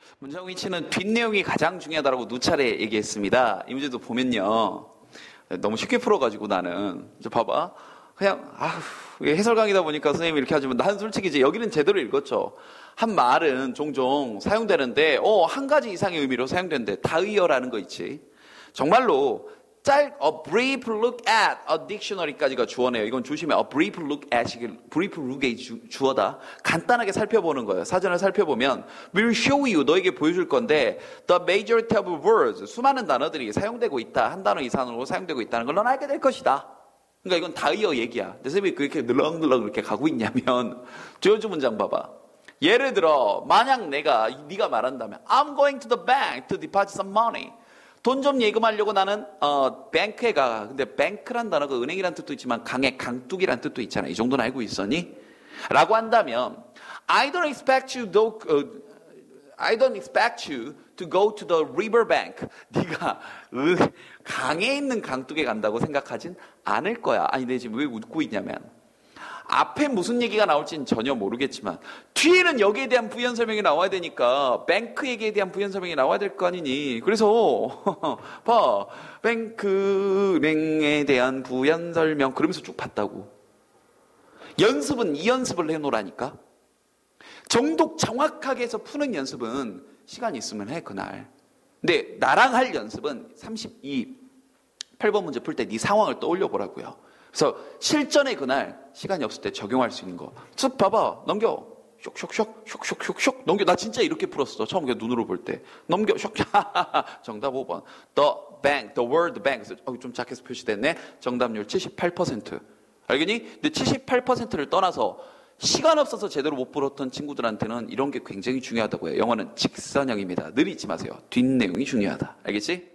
문장 위치는 뒷내용이 가장 중요하다고 누차례 얘기했습니다. 이 문제도 보면요. 너무 쉽게 풀어가지고 나는. 이제 봐봐. 그냥, 해설 강의다 보니까 선생님이 이렇게 하지만 난 솔직히 이제 여기는 제대로 읽었죠. 한 말은 종종 사용되는데, 한 가지 이상의 의미로 사용되는데, 다의어라는 거 있지. 정말로, a brief look at a dictionary까지가 주어네요. 이건 조심해. a brief look at이 주어다. 간단하게 살펴보는 거예요. 사전을 살펴보면 will show you, 너에게 보여줄 건데 the majority of words, 수많은 단어들이 사용되고 있다. 한 단어 이상으로 사용되고 있다는 걸 넌 알게 될 것이다. 그러니까 이건 다의어 얘기야. 근데 선생님이 그렇게 늘렁늘렁 이렇게 가고 있냐면 주어진 문장 봐봐. 예를 들어 만약 네가 말한다면 I'm going to the bank to deposit some money. 돈 좀 예금하려고 나는 뱅크에 가. 근데 뱅크란 단어가 은행이란 뜻도 있지만 강둑이란 뜻도 있잖아. 이 정도는 알고 있었니? 라고 한다면 I don't expect you to go to the river bank. 네가 강에 있는 강둑에 간다고 생각하진 않을 거야. 아니 내 지금 왜 웃고 있냐면 앞에 무슨 얘기가 나올지는 전혀 모르겠지만 뒤에는 여기에 대한 부연 설명이 나와야 되니까 뱅크 얘기에 대한 부연 설명이 나와야 될 거 아니니. 그래서 봐, 뱅크은행에 대한 부연 설명 그러면서 쭉 봤다고. 연습은 이 연습을 해놓으라니까. 정독 정확하게 해서 푸는 연습은 시간 있으면 해 그날. 근데 나랑 할 연습은 8번 문제 풀 때 네 상황을 떠올려 보라고요. 그래서 실전에 그날 시간이 없을 때 적용할 수 있는 거 쭉 봐봐. 넘겨. 쇽 넘겨. 나 진짜 이렇게 풀었어. 처음 그냥 눈으로 볼 때. 넘겨. 쇽. 정답 5번. the word bank. 좀 작게서 표시됐네. 정답률 78%. 알겠니? 근데 78%를 떠나서 시간 없어서 제대로 못 풀었던 친구들한테는 이런 게 굉장히 중요하다고 해요. 영어는 직선형입니다. 늘 잊지 마세요. 뒷내용이 중요하다. 알겠지?